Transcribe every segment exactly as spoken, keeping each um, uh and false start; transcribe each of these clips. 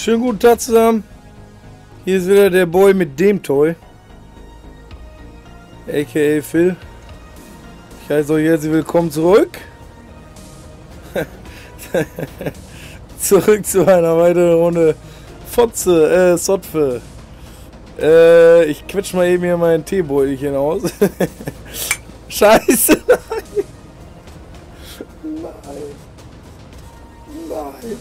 Schönen guten Tag zusammen. Hier ist wieder der Boy mit dem Toy. A K A Phil. Ich heiße euch herzlich willkommen zurück. Zurück zu einer weiteren Runde Fotze, äh, Sotfe. Äh, ich quetsch mal eben hier mein Teebeutelchen aus. Scheiße, nein. Nein. Nein.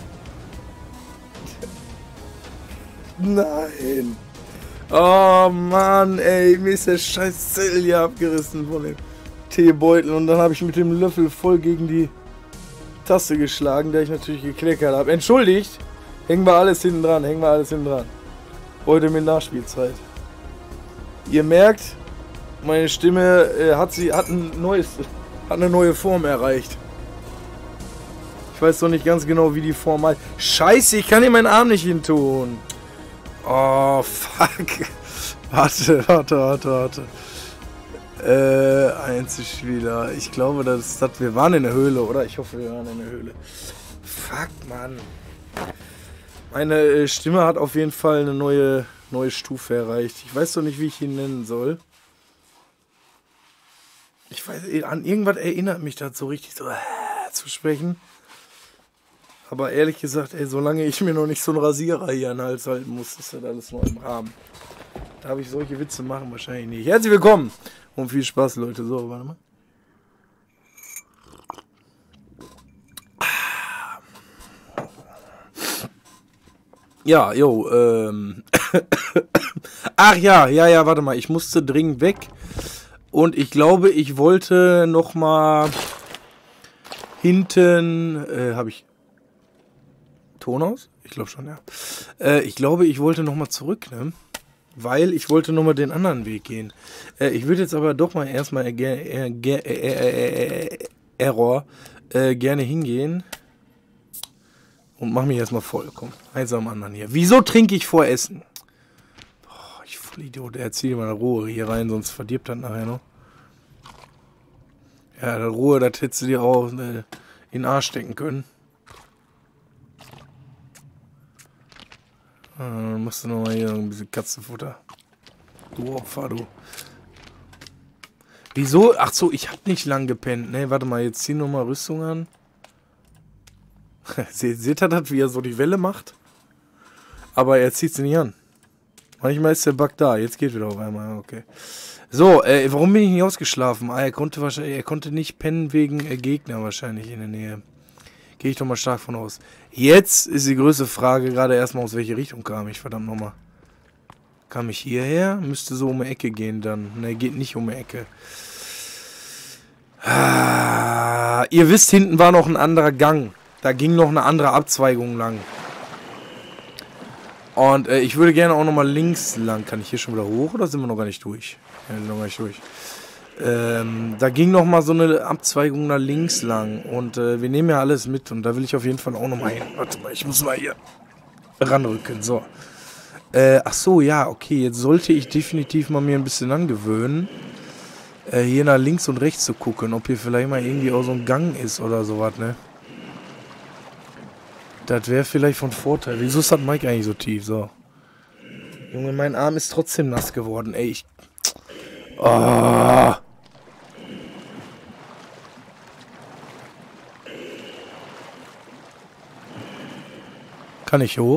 Nein. Oh Mann, ey, mir ist der scheiß Zettel hier abgerissen von dem Teebeutel und dann habe ich mit dem Löffel voll gegen die Taste geschlagen, der ich natürlich gekleckert habe. Entschuldigt, hängen wir alles hinten dran, hängen wir alles hinten dran. Heute mit Nachspielzeit. Ihr merkt, meine Stimme äh, hat sie hat ein neues, hat eine neue Form erreicht. Ich weiß doch nicht ganz genau, wie die Form heißt. Scheiße, ich kann hier meinen Arm nicht hin tun. Oh, fuck. Warte, warte, warte, warte. Äh, Einzelspieler. Ich glaube, das, das, wir waren in der Höhle, oder? Ich hoffe, wir waren in der Höhle. Fuck, Mann. Meine äh, Stimme hat auf jeden Fall eine neue, neue Stufe erreicht. Ich weiß doch nicht, wie ich ihn nennen soll. Ich weiß, an irgendwas erinnert mich das so richtig so äh, zu sprechen. Aber ehrlich gesagt, ey, solange ich mir noch nicht so einen Rasierer hier an den Hals halten muss, ist das alles noch im Rahmen. Darf ich solche Witze machen? Wahrscheinlich nicht. Herzlich willkommen und viel Spaß, Leute. So, warte mal. Ja, jo, ähm. Ach ja, ja, ja, warte mal. Ich musste dringend weg. Und ich glaube, ich wollte noch mal hinten, äh, habe ich Ton aus? Ich glaube schon, ja. Äh, ich glaube, ich wollte nochmal zurück, ne? Weil ich wollte nochmal den anderen Weg gehen. Äh, ich würde jetzt aber doch mal erstmal äh, äh, äh, äh, äh, Error äh, gerne hingehen. Und mach mich erstmal voll. Komm, eins am anderen hier. Wieso trinke ich vor Essen? Boah, ich Vollidiot. Erzähl mal Ruhe hier rein, sonst verdirbt das nachher noch. Ja, der Ruhe, das hättest du dir auch äh, in den Arsch stecken können. Dann musst du nochmal hier ein bisschen Katzenfutter. Du Opfer, du. Wieso? Ach so, ich hab nicht lang gepennt. Ne, warte mal, jetzt zieh nochmal Rüstung an. Seht, seht ihr das, wie er so die Welle macht? Aber er zieht sie nicht an. Manchmal ist der Bug da. Jetzt geht wieder auf einmal. Okay. So, äh, warum bin ich nicht ausgeschlafen? Ah, er konnte wahrscheinlich, er konnte nicht pennen wegen äh, Gegner wahrscheinlich in der Nähe. Gehe ich doch mal stark von aus. Jetzt ist die größte Frage gerade erstmal, aus welche Richtung kam ich, verdammt nochmal. Kam ich hierher? Müsste so um die Ecke gehen dann. Ne, geht nicht um die Ecke. Ah, ihr wisst, hinten war noch ein anderer Gang. Da ging noch eine andere Abzweigung lang. Und äh, ich würde gerne auch nochmal links lang. Kann ich hier schon wieder hoch oder sind wir noch gar nicht durch? Ja, wir sind noch gar nicht durch. Ähm, da ging noch mal so eine Abzweigung nach links lang und äh, wir nehmen ja alles mit und da will ich auf jeden Fall auch noch mal hin. Warte mal, ich muss mal hier ranrücken, so. Äh, ach so, ja, okay, jetzt sollte ich definitiv mal mir ein bisschen angewöhnen, äh, hier nach links und rechts zu gucken, ob hier vielleicht mal irgendwie auch so ein Gang ist oder sowas, ne? Das wäre vielleicht von Vorteil. Wieso ist das Mike eigentlich so tief, so? Junge, mein Arm ist trotzdem nass geworden, ey, ich... Oh. Kann ich hoch?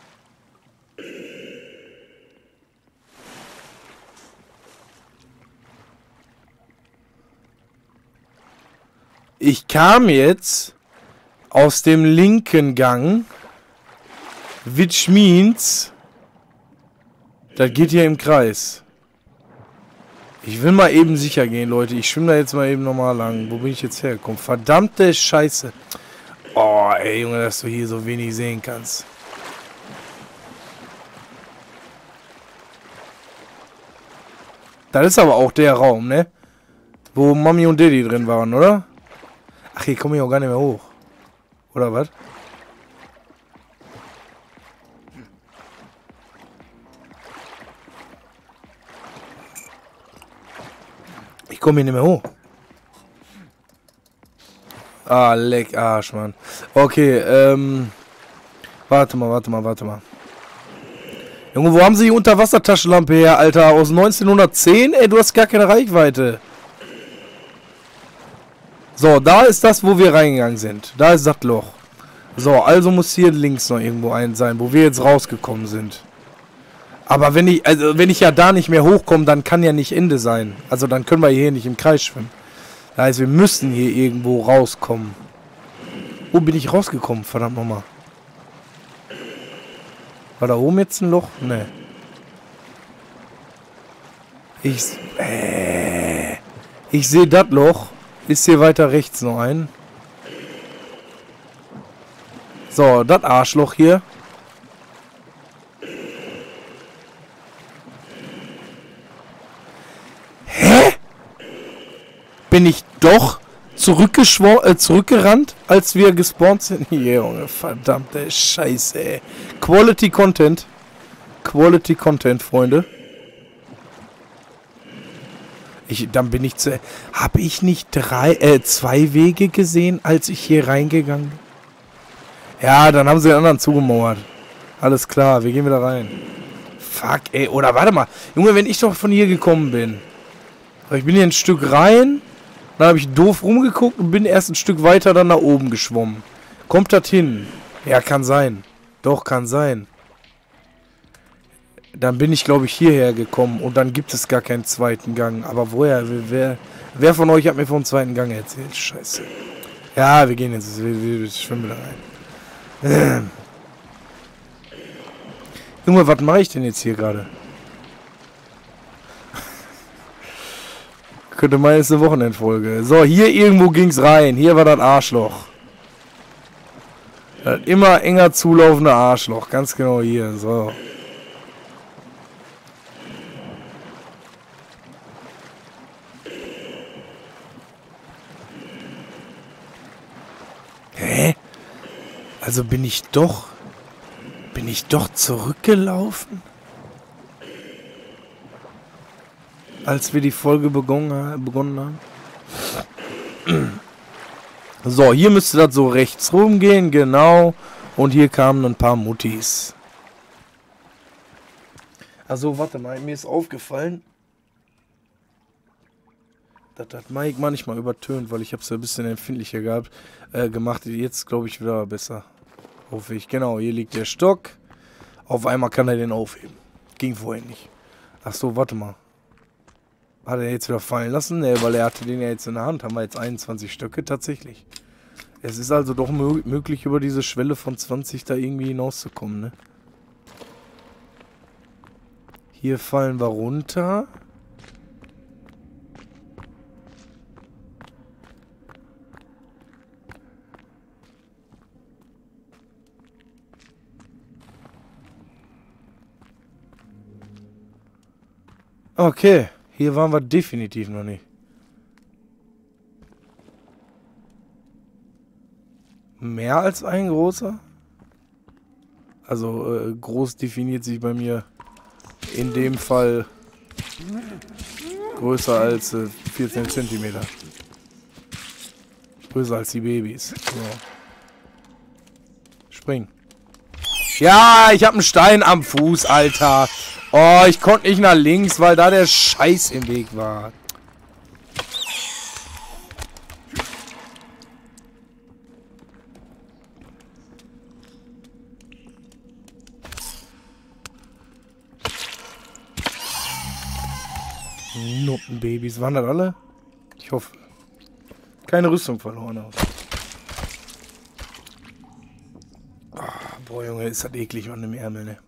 Ich kam jetzt aus dem linken Gang, which means, das geht hier im Kreis. Ich will mal eben sicher gehen, Leute. Ich schwimme da jetzt mal eben nochmal lang. Wo bin ich jetzt hergekommen? Verdammte Scheiße. Oh, ey, Junge, dass du hier so wenig sehen kannst. Das ist aber auch der Raum, ne? Wo Mami und Daddy drin waren, oder? Ach, hier komme ich auch gar nicht mehr hoch. Oder was? Ich komme hier nicht mehr hoch. Ah, leck Arsch, Mann. Okay, ähm... Warte mal, warte mal, warte mal. Junge, wo haben sie die Unterwassertaschenlampe her, Alter? Aus neunzehnhundertzehn? Ey, du hast gar keine Reichweite. So, da ist das, wo wir reingegangen sind. Da ist das Loch. So, also muss hier links noch irgendwo ein sein, wo wir jetzt rausgekommen sind. Aber wenn ich, also wenn ich ja da nicht mehr hochkomme, dann kann ja nicht Ende sein. Also dann können wir hier nicht im Kreis schwimmen. Das heißt, wir müssen hier irgendwo rauskommen. Wo bin ich rausgekommen? Verdammt nochmal. War da oben jetzt ein Loch? Ne. Ich, äh, ich sehe das Loch. Ist hier weiter rechts noch ein. So, das Arschloch hier. Hä? Bin ich doch zurückgeschwor äh, zurückgerannt, als wir gespawnt sind? Junge, verdammte Scheiße, ey. Quality Content. Quality Content, Freunde. Ich, dann bin ich zu... Habe ich nicht drei, äh, zwei Wege gesehen, als ich hier reingegangen bin? Ja, dann haben sie den anderen zugemauert. Alles klar, wir gehen wieder rein. Fuck, ey. Oder warte mal. Junge, wenn ich doch von hier gekommen bin. Ich bin hier ein Stück rein. Dann habe ich doof rumgeguckt und bin erst ein Stück weiter dann nach oben geschwommen. Kommt das hin? Ja, kann sein. Doch, kann sein. Dann bin ich, glaube ich, hierher gekommen und dann gibt es gar keinen zweiten Gang. Aber woher? Wer, wer von euch hat mir vom zweiten Gang erzählt? Scheiße. Ja, wir gehen jetzt. Wir, wir, wir schwimmen wieder rein. Ähm. Junge, was mache ich denn jetzt hier gerade? Könnte mal jetzt eine Wochenendfolge. So, hier irgendwo ging's rein. Hier war das Arschloch. Das immer enger zulaufende Arschloch. Ganz genau hier. So. Hä? Also bin ich doch... Bin ich doch zurückgelaufen? Als wir die Folge begonnen, begonnen haben. So, hier müsste das so rechts rumgehen, genau. Und hier kamen ein paar Muttis. Also, warte mal, mir ist aufgefallen, dass das Mike manchmal übertönt, weil ich habe es ja ein bisschen empfindlicher gehabt, äh, gemacht. Jetzt glaube ich wieder besser. Hoffe ich. Genau, hier liegt der Stock. Auf einmal kann er den aufheben. Ging vorhin nicht. Ach so, warte mal. Hat er jetzt wieder fallen lassen? Ne, weil er hatte den ja jetzt in der Hand. Haben wir jetzt einundzwanzig Stöcke tatsächlich. Es ist also doch mö möglich, über diese Schwelle von zwanzig da irgendwie hinauszukommen, ne? Hier fallen wir runter. Okay. Hier waren wir definitiv noch nicht. Mehr als ein großer? Also äh, groß definiert sich bei mir in dem Fall größer als äh, vierzehn Zentimeter. Größer als die Babys. So. Spring. Ja, ich habe einen Stein am Fuß, Alter. Oh, ich konnte nicht nach links, weil da der Scheiß im Weg war. Nuppenbabys. Waren das alle? Ich hoffe. Keine Rüstung verloren aus. Oh, boah, Junge, ist das eklig an dem Ärmel, ne?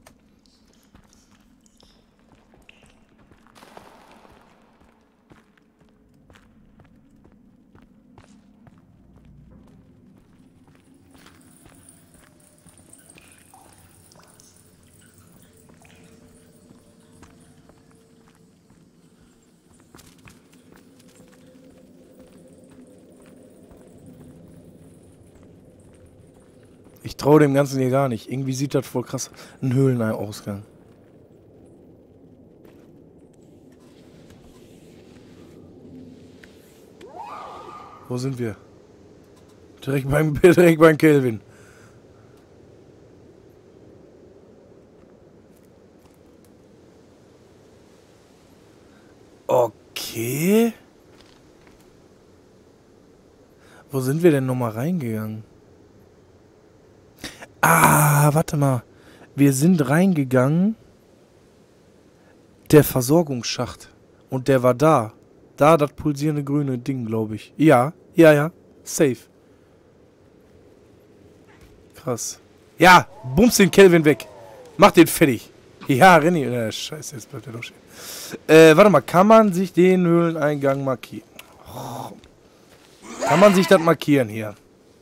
Ich traue dem Ganzen hier gar nicht. Irgendwie sieht das voll krass. Ein Höhlenausgang. Wo sind wir? Direkt beim, direkt beim Kelvin. Wo sind wir denn nochmal reingegangen? Ah, warte mal. Wir sind reingegangen. Der Versorgungsschacht. Und der war da. Da, das pulsierende grüne Ding, glaube ich. Ja, ja, ja. Safe. Krass. Ja, bums den Kelvin weg. Mach den fertig. Ja, Renny. Äh, scheiße, jetzt bleibt der doch stehen. Äh, warte mal. Kann man sich den Höhleneingang markieren? Oh. Kann man sich das markieren hier?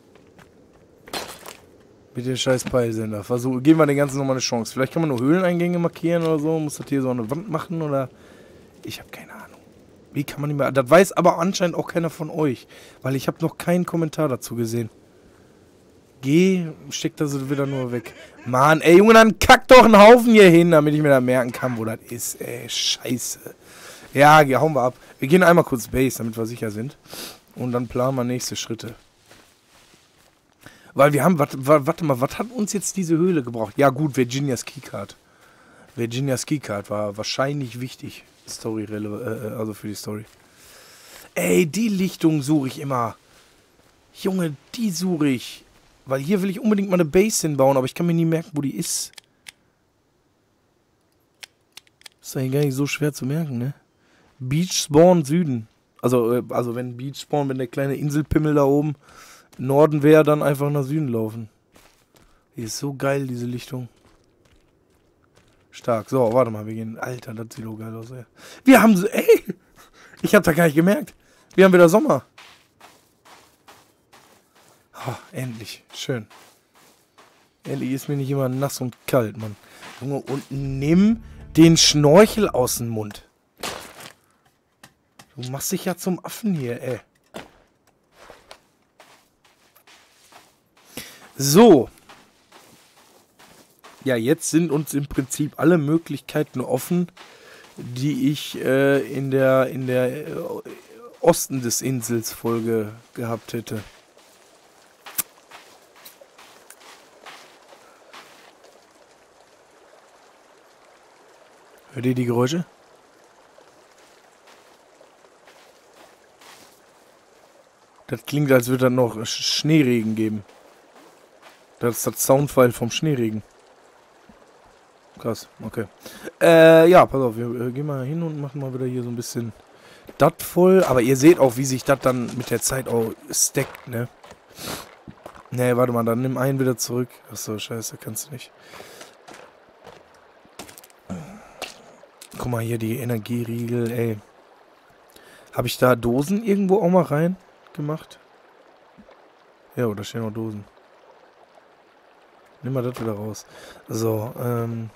Mit dem scheiß Peilsender. Versuch, geben wir den ganzen nochmal eine Chance. Vielleicht kann man nur Höhleneingänge markieren oder so. Muss das hier so eine Wand machen oder... Ich habe keine Ahnung. Wie kann man nicht mehr... Das weiß aber anscheinend auch keiner von euch. Weil ich habe noch keinen Kommentar dazu gesehen. Geh, steck das wieder nur weg. Mann, ey Junge, dann kack doch einen Haufen hier hin, damit ich mir da merken kann, wo das ist. Ey, scheiße. Ja, hauen wir ab. Wir gehen einmal kurz Base, damit wir sicher sind. Und dann planen wir nächste Schritte. Weil wir haben, warte, warte mal, was hat uns jetzt diese Höhle gebraucht? Ja gut, Virginias Keycard. Virginias Keycard war wahrscheinlich wichtig. Story äh, also für die Story. Ey, die Lichtung suche ich immer. Junge, die suche ich. Weil hier will ich unbedingt mal eine Base hinbauen, aber ich kann mir nie merken, wo die ist. Ist eigentlich gar nicht so schwer zu merken, ne? Beach Spawn Süden. Also, also wenn Beach Spawn, wenn der kleine Inselpimmel da oben Norden wäre, dann einfach nach Süden laufen. Die ist so geil, diese Lichtung. Stark. So, warte mal, wir gehen. Alter, das sieht so geil aus, ey. Wir haben so, ey! Ich hab da gar nicht gemerkt. Wir haben wieder Sommer. Oh, endlich. Schön. Endlich ist mir nicht immer nass und kalt, Mann. Junge, und nimm den Schnorchel aus dem Mund. Du machst dich ja zum Affen hier, ey. So. Ja, jetzt sind uns im Prinzip alle Möglichkeiten offen, die ich äh, in der, in der äh, Osten des Insels Folge gehabt hätte. Hört ihr die Geräusche? Das klingt, als würde es noch Schneeregen geben. Das ist das Soundfile vom Schneeregen. Krass, okay. Äh, ja, pass auf, wir äh, gehen mal hin und machen mal wieder hier so ein bisschen das voll. Aber ihr seht auch, wie sich das dann mit der Zeit auch stackt, ne? Ne, warte mal, dann nimm einen wieder zurück. Achso, scheiße, kannst du nicht. Guck mal hier, die Energieriegel, ey. Habe ich da Dosen irgendwo auch mal rein gemacht? Ja, da stehen noch Dosen. Nimm mal das wieder raus. So, ähm...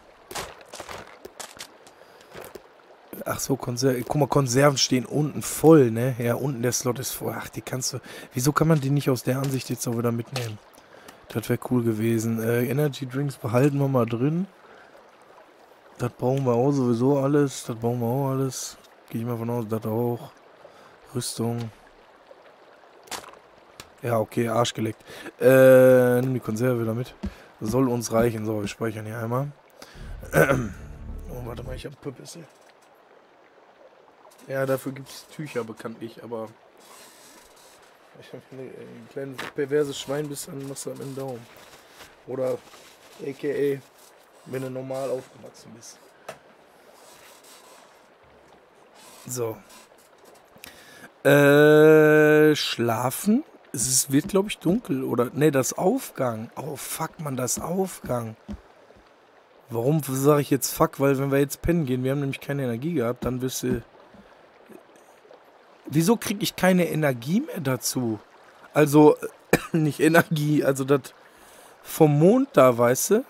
Ach so, Konserven. Guck mal, Konserven stehen unten voll, ne? Ja, unten der Slot ist voll. Ach, die kannst du... Wieso kann man die nicht aus der Ansicht jetzt auch wieder mitnehmen? Das wäre cool gewesen. Äh, Energy Drinks behalten wir mal drin. Das brauchen wir auch sowieso alles. Das brauchen wir auch alles. Gehe ich mal von aus, das auch. Rüstung. Ja, okay, Arsch geleckt. Äh, nimm die Konserve wieder mit. Soll uns reichen. So, wir speichern hier einmal. Oh, warte mal, ich hab Pöppissel. Ja, dafür gibt es Tücher bekanntlich, aber ich habe ein kleines perverses Schwein bis an was an den Daumen. Oder a k a wenn du normal aufgewachsen bist. So. Äh, schlafen? Es wird, glaube ich, dunkel. Oder, ne, das Aufgang. Oh, fuck, man, das Aufgang. Warum sage ich jetzt fuck? Weil, wenn wir jetzt pennen gehen, wir haben nämlich keine Energie gehabt, dann wirst du... Wieso kriege ich keine Energie mehr dazu? Also, nicht Energie, also das vom Mond da, weißt du?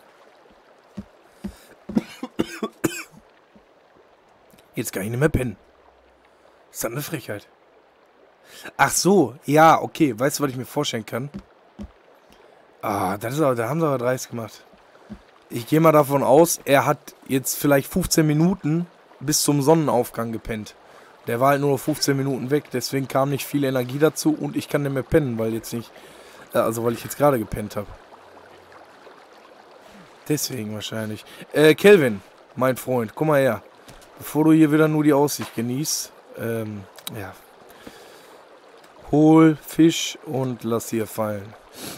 Jetzt kann ich nicht mehr pennen. Ist das eine Frechheit? Ach so, ja, okay. Weißt du, was ich mir vorstellen kann? Ah, das ist aber, da haben sie aber dreist gemacht. Ich gehe mal davon aus, er hat jetzt vielleicht fünfzehn Minuten bis zum Sonnenaufgang gepennt. Der war halt nur fünfzehn Minuten weg, deswegen kam nicht viel Energie dazu und ich kann nicht mehr pennen, weil jetzt nicht, also weil ich jetzt gerade gepennt habe. Deswegen wahrscheinlich. Äh, Kelvin, mein Freund, guck mal her. Bevor du hier wieder nur die Aussicht genießt, ähm, ja. Hol Fisch und lass hier fallen.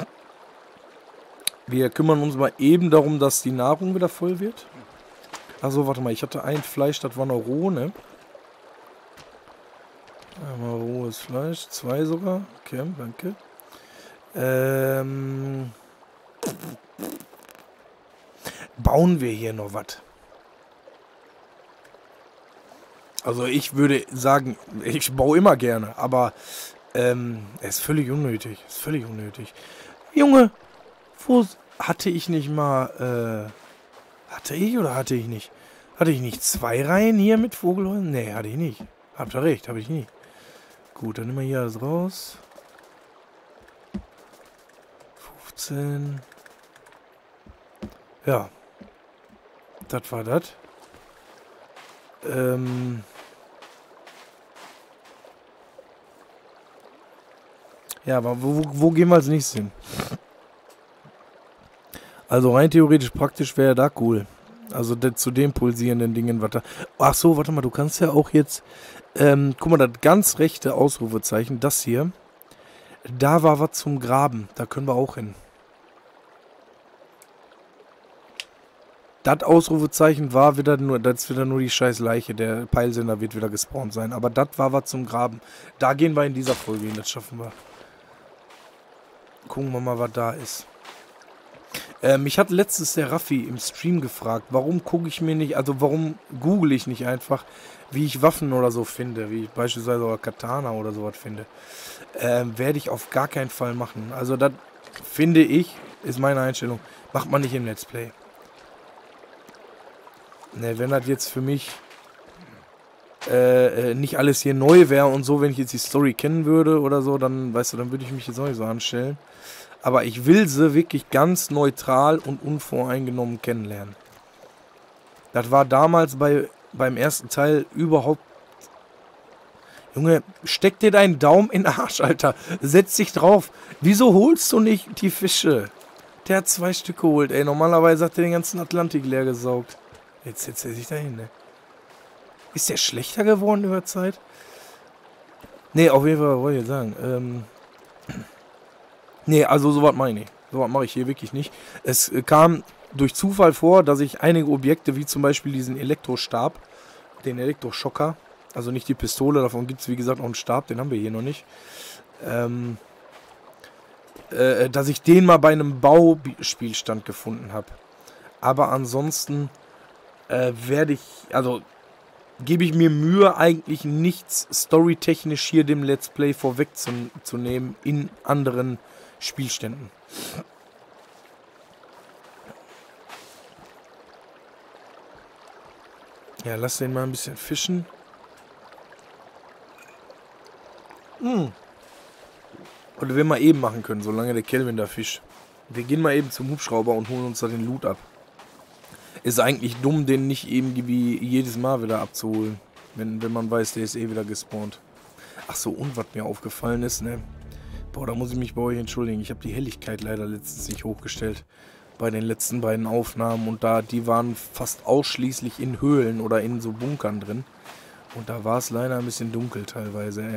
Wir kümmern uns mal eben darum, dass die Nahrung wieder voll wird. Achso, warte mal, ich hatte ein Fleisch, das war noch roh, ne? Einmal rohes Fleisch, zwei sogar. Okay, danke. Ähm... Bauen wir hier noch was? Also ich würde sagen, ich baue immer gerne, aber ähm, es ist völlig unnötig. Ist völlig unnötig. Junge, wo hatte ich nicht mal, äh, hatte ich oder hatte ich nicht? Hatte ich nicht zwei Reihen hier mit Vogelhäusern? Nee, hatte ich nicht. Habt ihr recht, habe ich nicht. Gut, dann nehmen wir hier alles raus. fünfzehn. Ja. Das war das. Ähm... Ja, aber wo, wo gehen wir als nächstes hin? Also rein theoretisch praktisch wäre da cool. Also de, zu den pulsierenden Dingen, was da... Ach so, warte mal, du kannst ja auch jetzt... Ähm, guck mal, das ganz rechte Ausrufezeichen, das hier. Da war was zum Graben. Da können wir auch hin. Das Ausrufezeichen war wieder nur... Das ist wieder nur die scheiß Leiche. Der Peilsender wird wieder gespawnt sein. Aber das war was zum Graben. Da gehen wir in dieser Folge hin. Das schaffen wir. Gucken wir mal, was da ist. Äh, mich hat letztens der Raffi im Stream gefragt, warum gucke ich mir nicht, also warum google ich nicht einfach, wie ich Waffen oder so finde, wie ich beispielsweise oder Katana oder sowas finde. Äh, werde ich auf gar keinen Fall machen. Also das finde ich, ist meine Einstellung, macht man nicht im Let's Play. Ne, wenn das jetzt für mich äh, äh, nicht alles hier neu wäre und so, wenn ich jetzt die Story kennen würde oder so, dann, weißt du, dann würde ich mich jetzt auch nicht so anstellen. Aber ich will sie wirklich ganz neutral und unvoreingenommen kennenlernen. Das war damals bei, beim ersten Teil überhaupt... Junge, steck dir deinen Daumen in den Arsch, Alter. Setz dich drauf. Wieso holst du nicht die Fische? Der hat zwei Stück geholt, ey. Normalerweise hat der den ganzen Atlantik leer gesaugt. Jetzt setzt er sich dahin, ne? Ist der schlechter geworden über Zeit? Ne, auf jeden Fall, wollte ich jetzt sagen. Ähm... Nee, also sowas mache ich nicht. Sowas mache ich hier wirklich nicht. Es äh, kam durch Zufall vor, dass ich einige Objekte, wie zum Beispiel diesen Elektrostab, den Elektroschocker, also nicht die Pistole, davon gibt es wie gesagt auch einen Stab, den haben wir hier noch nicht, ähm, äh, dass ich den mal bei einem Bauspielstand gefunden habe. Aber ansonsten äh, werde ich, also gebe ich mir Mühe, eigentlich nichts storytechnisch hier dem Let's Play vorwegzunehmen in anderen Spielständen. Ja, lass den mal ein bisschen fischen. Hm. Oder wir mal eben machen können, solange der Kelvin da fischt. Wir gehen mal eben zum Hubschrauber und holen uns da den Loot ab. Ist eigentlich dumm, den nicht eben wie jedes Mal wieder abzuholen. Wenn, wenn man weiß, der ist eh wieder gespawnt. Ach so, und was mir aufgefallen ist, ne? Boah, da muss ich mich bei euch entschuldigen. Ich habe die Helligkeit leider letztens nicht hochgestellt. Bei den letzten beiden Aufnahmen. Und da, die waren fast ausschließlich in Höhlen oder in so Bunkern drin. Und da war es leider ein bisschen dunkel teilweise, ey.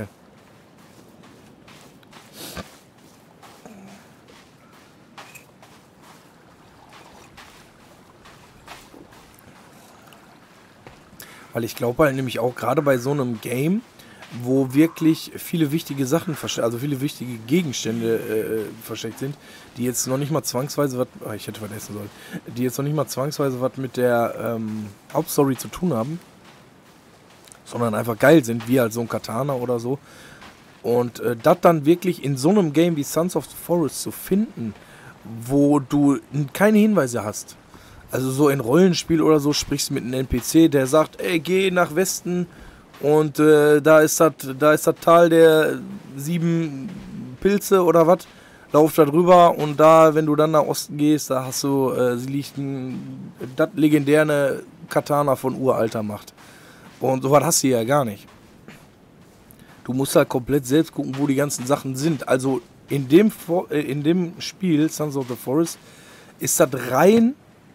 Weil ich glaube halt nämlich auch gerade bei so einem Game, wo wirklich viele wichtige Sachen, also viele wichtige Gegenstände äh, versteckt sind, die jetzt noch nicht mal zwangsweise was, oh, ich hätte was essen sollen, die jetzt noch nicht mal zwangsweise was mit der ähm, Hauptstory zu tun haben, sondern einfach geil sind, wie halt so ein Katana oder so. Und äh, das dann wirklich in so einem Game wie Sons of the Forest zu finden, wo du keine Hinweise hast. Also so in Rollenspiel oder so sprichst du mit einem N P C, der sagt, ey, geh nach Westen und äh, da ist das da ist das Tal der sieben Pilze oder was. Lauf da drüber und da, wenn du dann nach Osten gehst, da hast du, äh, sie liegt ein, das legendäre Katana von uralter Macht. Und sowas hast du ja gar nicht. Du musst halt komplett selbst gucken, wo die ganzen Sachen sind. Also in dem, in dem Spiel, Sons of the Forest, ist das rein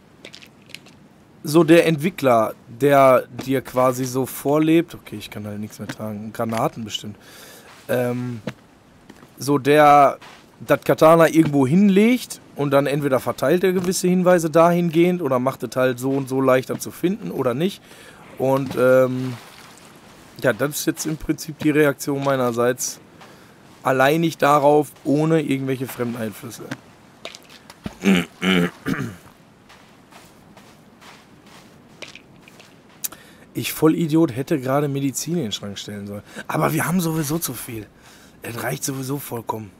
so der Entwickler, der dir quasi so vorlebt. Okay, ich kann halt nichts mehr tragen. Granaten bestimmt. Ähm, so der das Katana irgendwo hinlegt und dann entweder verteilt er gewisse Hinweise dahingehend oder macht es halt so und so leichter zu finden oder nicht. Und ähm, ja, das ist jetzt im Prinzip die Reaktion meinerseits. Alleinig darauf, ohne irgendwelche fremden Einflüsse. Ich Vollidiot hätte gerade Medizin in den Schrank stellen sollen. Aber wir haben sowieso zu viel. Es reicht sowieso vollkommen.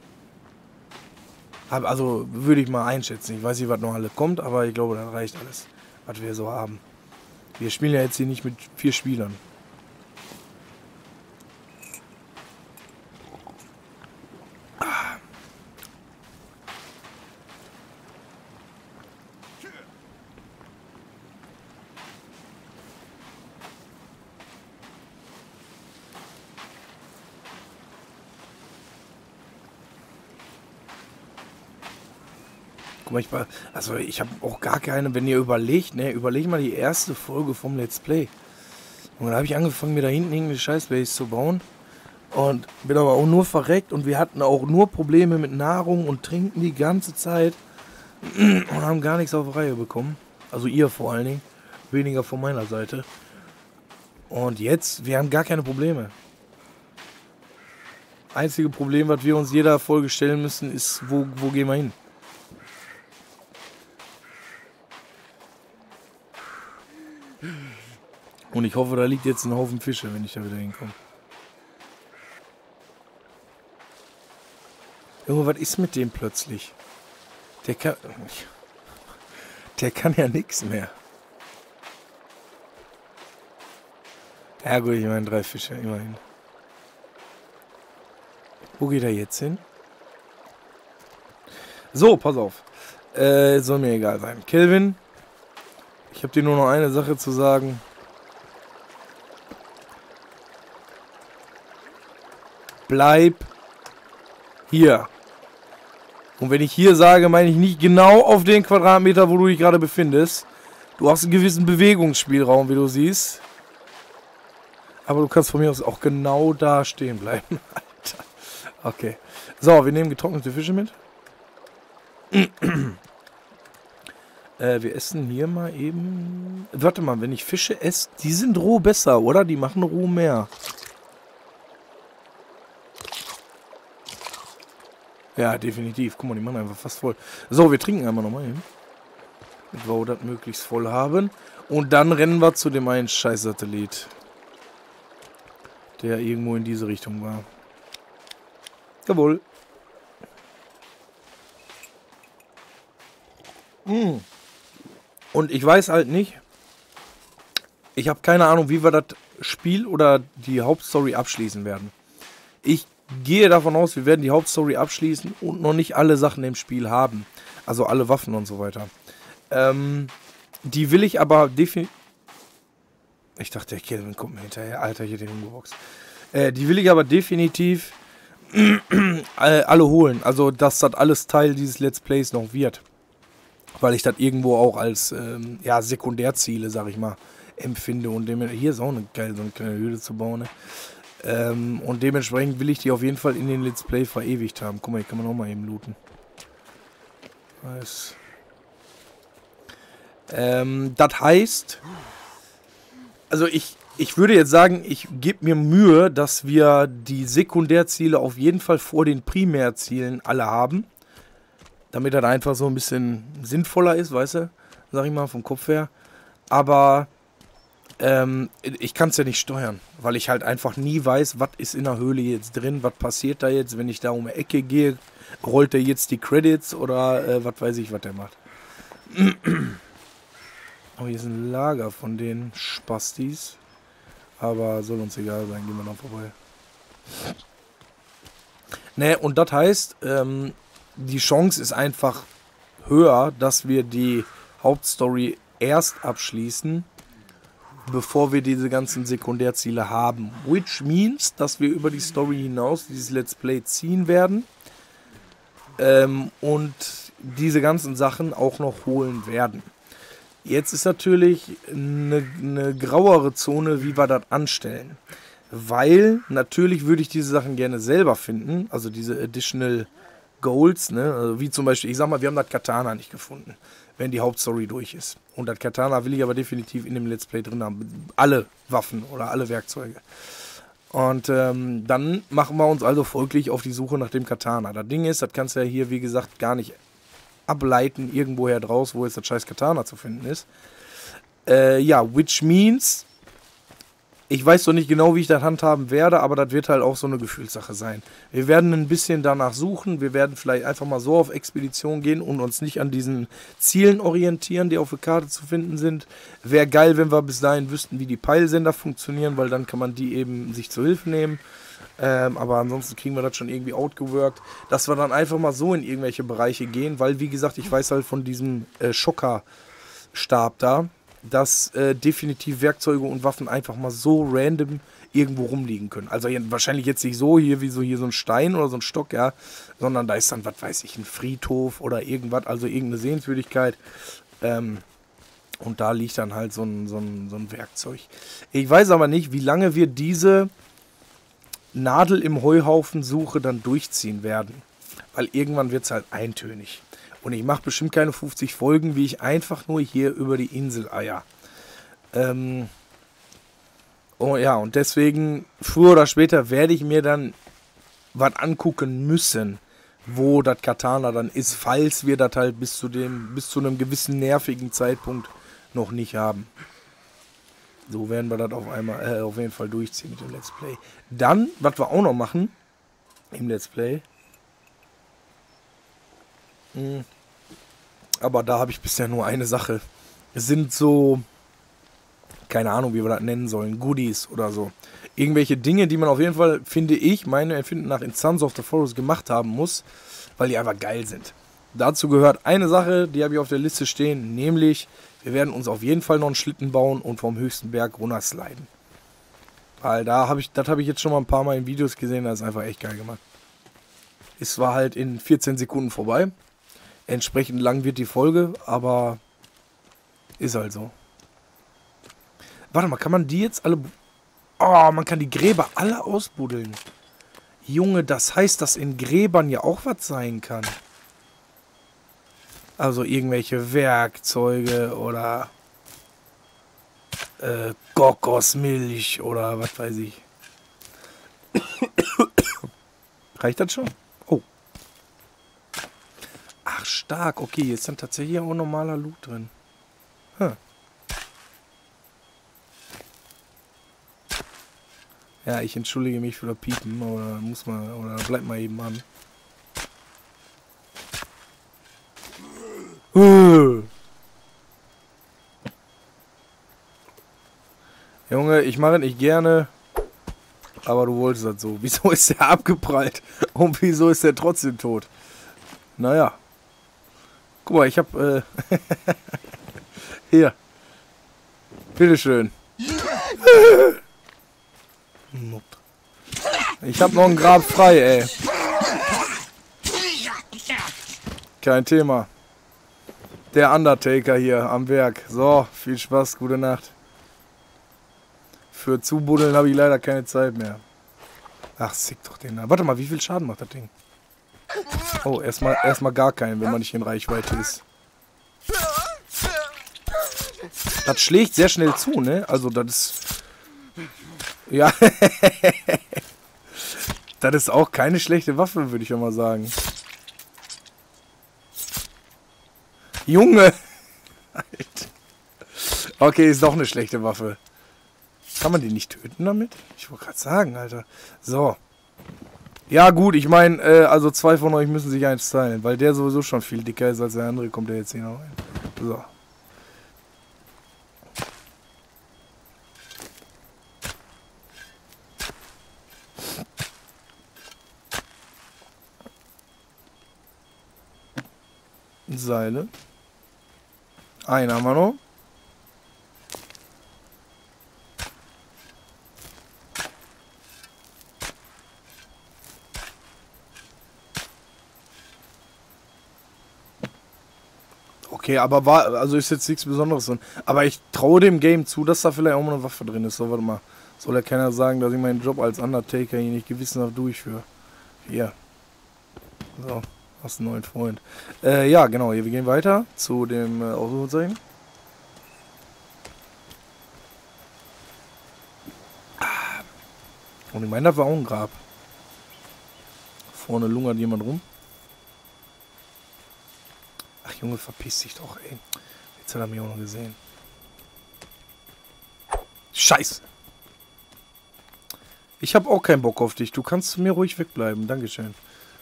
Also würde ich mal einschätzen. Ich weiß nicht, was noch alles kommt, aber ich glaube, das reicht alles, was wir so haben. Wir spielen ja jetzt hier nicht mit vier Spielern. Ich war, also ich habe auch gar keine, wenn ihr überlegt, ne, überlegt mal die erste Folge vom Let's Play. Und dann habe ich angefangen, mir da hinten irgendeine Scheißbase zu bauen. Und bin aber auch nur verreckt und wir hatten auch nur Probleme mit Nahrung und Trinken die ganze Zeit. Und haben gar nichts auf Reihe bekommen. Also ihr vor allen Dingen. Weniger von meiner Seite. Und jetzt, wir haben gar keine Probleme. Einzige Problem, was wir uns jeder Folge stellen müssen, ist, wo, wo gehen wir hin? Und ich hoffe, da liegt jetzt ein Haufen Fische, wenn ich da wieder hinkomme. Junge, was ist mit dem plötzlich? Der kann... Der kann ja nichts mehr. Ja gut, ich meine drei Fische, immerhin. Wo geht er jetzt hin? So, pass auf. Äh, soll mir egal sein. Kelvin, ich habe dir nur noch eine Sache zu sagen. Bleib hier. Und wenn ich hier sage, meine ich nicht genau auf den Quadratmeter, wo du dich gerade befindest. Du hast einen gewissen Bewegungsspielraum, wie du siehst. Aber du kannst von mir aus auch genau da stehen bleiben. Alter. Okay. So, wir nehmen getrocknete Fische mit. äh, wir essen hier mal eben... Warte mal, wenn ich Fische esse, die sind roh besser, oder? Die machen roh mehr. Ja, definitiv. Guck mal, die machen einfach fast voll. So, wir trinken einmal nochmal hin. Damit wir das möglichst voll haben. Und dann rennen wir zu dem einen Scheiß-Satellit. Der irgendwo in diese Richtung war. Jawohl. Mm. Und ich weiß halt nicht. Ich habe keine Ahnung, wie wir das Spiel oder die Hauptstory abschließen werden. Ich gehe davon aus, wir werden die Hauptstory abschließen und noch nicht alle Sachen im Spiel haben. Also alle Waffen und so weiter. Ähm, die will ich aber definitiv... Ich dachte, der Kelvin kommt mir hinterher. Alter, hier den umgeboxt. Äh, die will ich aber definitiv alle holen. Also, dass das alles Teil dieses Let's Plays noch wird. Weil ich das irgendwo auch als ähm, ja, Sekundärziele, sag ich mal, empfinde. Und dem, hier ist auch eine geile, so eine kleine Höhle zu bauen. Ne? Ähm, und dementsprechend will ich die auf jeden Fall in den Let's Play verewigt haben. Guck mal, hier kann man auch mal eben looten. Nice. Ähm, das heißt, also ich, ich würde jetzt sagen, ich gebe mir Mühe, dass wir die Sekundärziele auf jeden Fall vor den Primärzielen alle haben. Damit das einfach so ein bisschen sinnvoller ist, weißt du? Sag ich mal, vom Kopf her. Aber ähm, ich kann es ja nicht steuern, weil ich halt einfach nie weiß, was ist in der Höhle jetzt drin, was passiert da jetzt, wenn ich da um die Ecke gehe, rollt er jetzt die Credits oder äh, was weiß ich, was der macht. Oh, hier ist ein Lager von den Spastis. Aber soll uns egal sein, gehen wir noch vorbei. Ne, und das heißt, ähm, die Chance ist einfach höher, dass wir die Hauptstory erst abschließen, bevor wir diese ganzen Sekundärziele haben. Which means, dass wir über die Story hinaus dieses Let's Play ziehen werden ähm, und diese ganzen Sachen auch noch holen werden. Jetzt ist natürlich eine, eine grauere Zone, wie wir das anstellen. Weil natürlich würde ich diese Sachen gerne selber finden, also diese Additional Goals, ne? Also wie zum Beispiel, ich sag mal, wir haben das Katana nicht gefunden, wenn die Hauptstory durch ist. Und das Katana will ich aber definitiv in dem Let's Play drin haben. Alle Waffen oder alle Werkzeuge. Und ähm, dann machen wir uns also folglich auf die Suche nach dem Katana. Das Ding ist, das kannst du ja hier, wie gesagt, gar nicht ableiten, irgendwoher draus, wo jetzt das scheiß Katana zu finden ist. Äh, ja, which means, ich weiß noch nicht genau, wie ich das handhaben werde, aber das wird halt auch so eine Gefühlssache sein. Wir werden ein bisschen danach suchen, wir werden vielleicht einfach mal so auf Expedition gehen und uns nicht an diesen Zielen orientieren, die auf der Karte zu finden sind. Wäre geil, wenn wir bis dahin wüssten, wie die Peilsender funktionieren, weil dann kann man die eben sich zur Hilfe nehmen. Ähm, aber ansonsten kriegen wir das schon irgendwie outgeworkt, dass wir dann einfach mal so in irgendwelche Bereiche gehen, weil, wie gesagt, ich weiß halt von diesem äh, Schockerstab da, dass äh, definitiv Werkzeuge und Waffen einfach mal so random irgendwo rumliegen können. Also hier, wahrscheinlich jetzt nicht so hier wie so hier so ein Stein oder so ein Stock, ja, sondern da ist dann, was weiß ich, ein Friedhof oder irgendwas, also irgendeine Sehenswürdigkeit. Ähm, und da liegt dann halt so ein, so ein, so ein Werkzeug. Ich weiß aber nicht, wie lange wir diese Nadel im Heuhaufen Suche dann durchziehen werden. Weil irgendwann wird es halt eintönig. Und ich mache bestimmt keine fünfzig Folgen, wie ich einfach nur hier über die Insel eier. Ähm oh ja, und deswegen, früher oder später werde ich mir dann was angucken müssen, wo das Katana dann ist, falls wir das halt bis zu dem, bis zu einem gewissen nervigen Zeitpunkt noch nicht haben. So werden wir das auf einmal, äh, auf jeden Fall durchziehen mit dem Let's Play. Dann, was wir auch noch machen im Let's Play, mh, aber da habe ich bisher nur eine Sache. Es sind so, keine Ahnung, wie wir das nennen sollen, Goodies oder so. Irgendwelche Dinge, die man auf jeden Fall, finde ich, meinem Empfinden nach in Sons of the Forest gemacht haben muss, weil die einfach geil sind. Dazu gehört eine Sache, die habe ich auf der Liste stehen, nämlich, wir werden uns auf jeden Fall noch einen Schlitten bauen und vom höchsten Berg runtersliden. Weil da habe ich, das habe ich jetzt schon mal ein paar Mal in Videos gesehen, das ist einfach echt geil gemacht. Es war halt in vierzehn Sekunden vorbei. Entsprechend lang wird die Folge, aber ist halt so. Warte mal, kann man die jetzt alle... Oh, man kann die Gräber alle ausbuddeln. Junge, das heißt, dass in Gräbern ja auch was sein kann. Also irgendwelche Werkzeuge oder äh, Kokosmilch oder was weiß ich. Reicht das schon? Oh. Ach, stark. Okay, jetzt sind tatsächlich auch normaler Loot drin. Hm. Ja, ich entschuldige mich für das Piepen, oder muss man, oder bleibt mal eben an. Uh. Junge, ich mache nicht gerne, aber du wolltest das so. Wieso ist der abgeprallt? Und wieso ist der trotzdem tot? Naja. Guck mal, ich hab, äh... Hier. Bitteschön. Ich hab noch ein Grab frei, ey. Kein Thema. Der Undertaker hier am Werk. So, viel Spaß, gute Nacht. Für Zubuddeln habe ich leider keine Zeit mehr. Ach, sick doch den da. Warte mal, wie viel Schaden macht das Ding? Oh, erstmal erstmal gar keinen, wenn man nicht in Reichweite ist. Das schlägt sehr schnell zu, ne? Also, das ist... Ja. Das ist auch keine schlechte Waffe, würde ich ja mal sagen. Junge! Alter. Okay, ist doch eine schlechte Waffe. Kann man die nicht töten damit? Ich wollte gerade sagen, Alter. So. Ja gut, ich meine, äh, also zwei von euch müssen sich eins teilen, weil der sowieso schon viel dicker ist als der andere, kommt der jetzt hier noch rein. So. Seile. Einen haben wir noch. Okay, aber war, also ist jetzt nichts Besonderes drin. Aber ich traue dem Game zu, dass da vielleicht auch mal eine Waffe drin ist. So, warte mal. Soll ja keiner sagen, dass ich meinen Job als Undertaker hier nicht gewissenhaft durchführe. Hier. So, hast einen neuen Freund. Äh, ja, genau. Hier, wir gehen weiter zu dem äh, Ausrufezeichen. Und ich meine, das war auch ein Grab. Vorne lungert jemand rum. Ach Junge, verpiss dich doch, ey. Jetzt hat er mich auch noch gesehen. Scheiße. Ich habe auch keinen Bock auf dich. Du kannst mir ruhig wegbleiben. Dankeschön.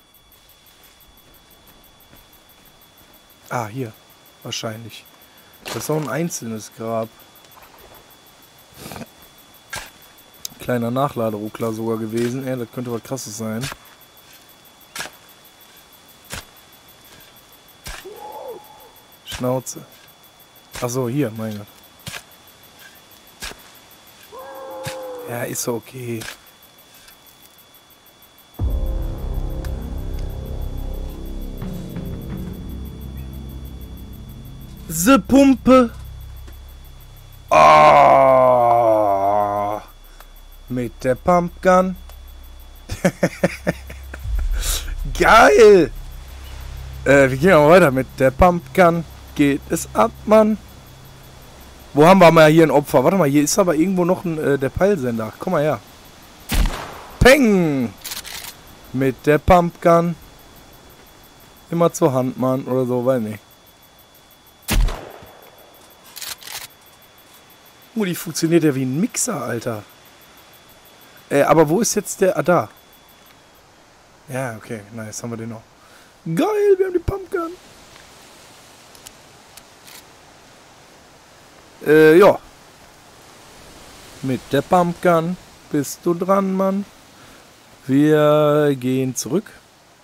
Ah, hier. Wahrscheinlich. Das ist auch ein einzelnes Grab. Kleiner Nachladeruckler sogar gewesen. Ey, das könnte was Krasses sein. Schnauze. Achso, hier, mein Gott. Ja, ist okay. The Pumpe. Oh. Mit der Pumpgun. Geil. Äh, wir gehen mal weiter. Mit der Pumpgun geht es ab, Mann. Wo haben wir mal hier ein Opfer? Warte mal, hier ist aber irgendwo noch ein, äh, der Peilsender. Komm mal her. Peng! Mit der Pumpgun. Immer zur Hand, Mann. Oder so, weiß nicht. Oh, die funktioniert ja wie ein Mixer, Alter. Äh, aber wo ist jetzt der... Ah, da. Ja, okay. Nice, haben wir den noch. Geil, wir haben die Pumpgun. Äh, ja. Mit der Pumpgun bist du dran, Mann. Wir gehen zurück.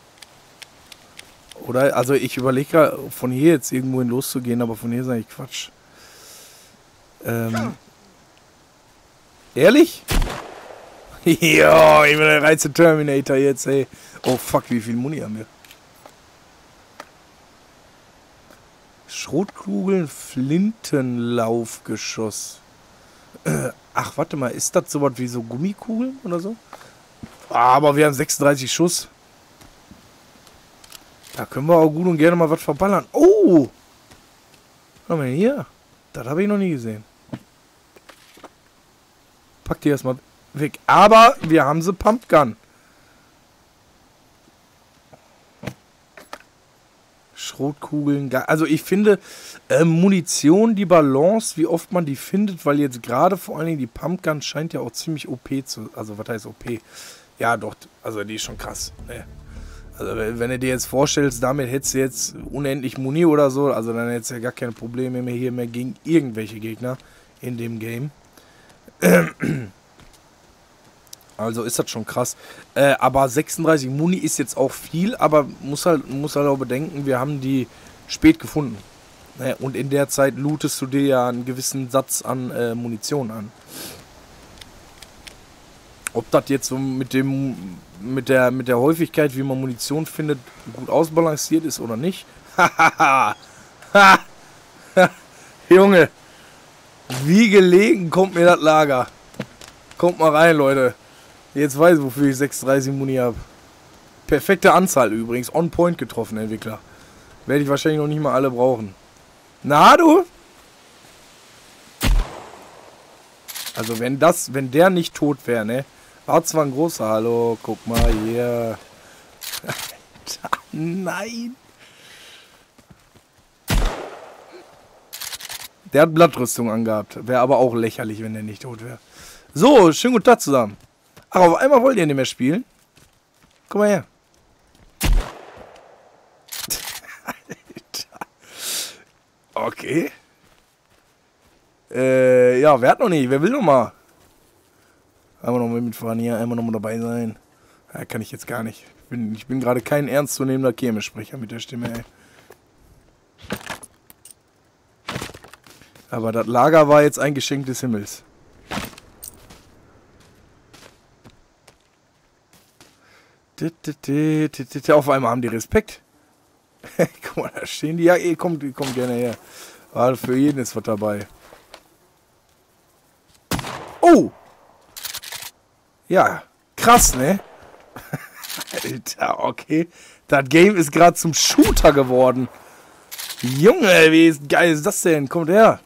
Oder, also ich überlege gerade, von hier jetzt irgendwo hin loszugehen, aber von hier ist eigentlich Quatsch. Ähm. Ehrlich? Jo, ich bin der reize Terminator jetzt, ey. Oh fuck, wie viel Muni haben wir? Schrotkugeln, Flintenlaufgeschoss. Äh, ach, warte mal, ist das sowas wie so Gummikugeln oder so? Aber wir haben sechsunddreißig Schuss. Da können wir auch gut und gerne mal was verballern. Oh! Was haben wir denn hier? Das habe ich noch nie gesehen. Pack die erstmal weg. Aber wir haben sie Pumpgun. Schrotkugeln. Also ich finde äh, Munition, die Balance, wie oft man die findet, weil jetzt gerade vor allen Dingen die Pumpgun scheint ja auch ziemlich O P zu... Also was heißt O P? Ja doch, also die ist schon krass. Ne? Also wenn du dir jetzt vorstellst, damit hättest du jetzt unendlich Muni oder so, also dann hättest du ja gar keine Probleme mehr hier mehr gegen irgendwelche Gegner in dem Game. Also ist das schon krass. Äh, aber sechsunddreißig Muni ist jetzt auch viel, aber muss halt, muss halt auch bedenken, wir haben die spät gefunden. Ne? Und in der Zeit lootest du dir ja einen gewissen Satz an äh, Munition an. Ob das jetzt so mit dem mit der mit der Häufigkeit, wie man Munition findet, gut ausbalanciert ist oder nicht. Junge, wie gelegen kommt mir das Lager. Kommt mal rein, Leute. Jetzt weiß ich, wofür ich sechsunddreißig Muni habe. Perfekte Anzahl übrigens. On point getroffen, Entwickler. Werde ich wahrscheinlich noch nicht mal alle brauchen. Na, du? Also wenn das, wenn der nicht tot wäre, ne? War zwar ein großer, hallo, guck mal hier. Nein. Der hat Blattrüstung angehabt. Wäre aber auch lächerlich, wenn der nicht tot wäre. So, schönen guten Tag zusammen. Ach, auf einmal wollt ihr nicht mehr spielen? Guck mal her. Okay. Äh, ja, wer hat noch nicht? Wer will noch mal? Einmal noch mal mitfahren hier, einmal noch mal dabei sein. Ja, kann ich jetzt gar nicht. Ich bin, ich bin gerade kein ernstzunehmender Kirmessprecher mit der Stimme, ey. Aber das Lager war jetzt ein Geschenk des Himmels. Auf einmal haben die Respekt. Guck mal, da stehen die. Ja, ihr kommt, ihr kommt gerne her. Weil für jeden ist was dabei. Oh! Ja, krass, ne? Alter, okay. Das Game ist gerade zum Shooter geworden. Junge, wie ist, geil ist das denn? Kommt her.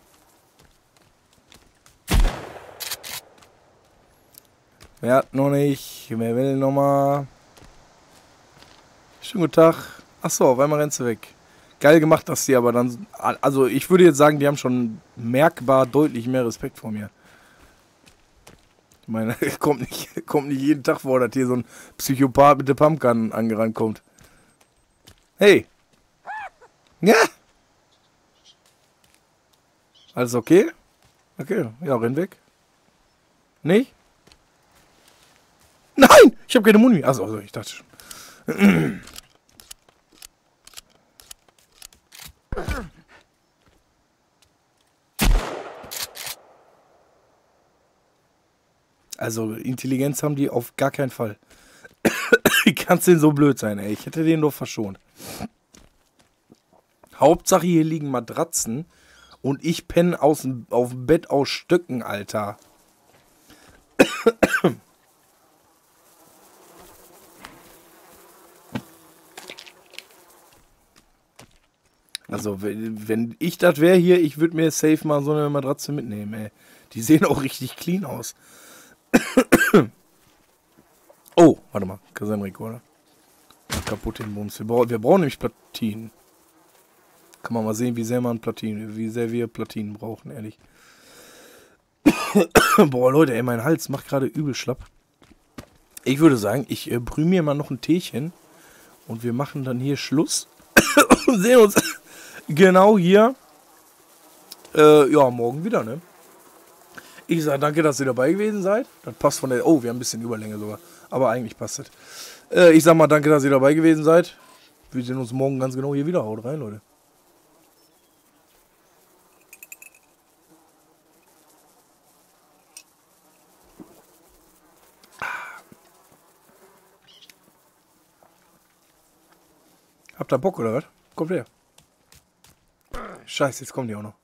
Wer hat noch nicht? Wer will noch mal? Schönen guten Tag. Achso, auf einmal rennst du weg. Geil gemacht, dass die aber dann... Also ich würde jetzt sagen, die haben schon merkbar deutlich mehr Respekt vor mir. Ich meine, kommt nicht, kommt nicht jeden Tag vor, dass hier so ein Psychopath mit der Pumpgun angerannt kommt. Hey! Ja! Alles okay? Okay, ja, renn weg. Nicht? Nein! Ich habe keine Muni. Achso, also ich dachte schon. Also, Intelligenz haben die auf gar keinen Fall. Wie kann's denn so blöd sein, ey? Ich hätte den doch verschont. Hauptsache, hier liegen Matratzen und ich penne aus, auf dem Bett aus Stöcken, Alter. Also, wenn, wenn ich das wäre hier, ich würde mir safe mal so eine Matratze mitnehmen, ey. Die sehen auch richtig clean aus. Oh, warte mal, Kassettenrekorder. Ja, kaputt den Bums. Wir, brauch, wir brauchen nämlich Platinen. Kann man mal sehen, wie sehr man Platinen, wie sehr wir Platinen brauchen, ehrlich. Boah, Leute, ey, mein Hals macht gerade übel schlapp. Ich würde sagen, ich äh, brühe mir mal noch ein Teechen und wir machen dann hier Schluss und sehen uns genau hier äh, ja, morgen wieder, ne? Ich sage danke, dass ihr dabei gewesen seid. Das passt von der... Oh, wir haben ein bisschen Überlänge sogar. Aber eigentlich passt das. Äh, ich sag mal danke, dass ihr dabei gewesen seid. Wir sehen uns morgen ganz genau hier wieder. Haut rein, Leute. Habt ihr Bock oder was? Kommt her. Scheiße, jetzt kommen die auch noch.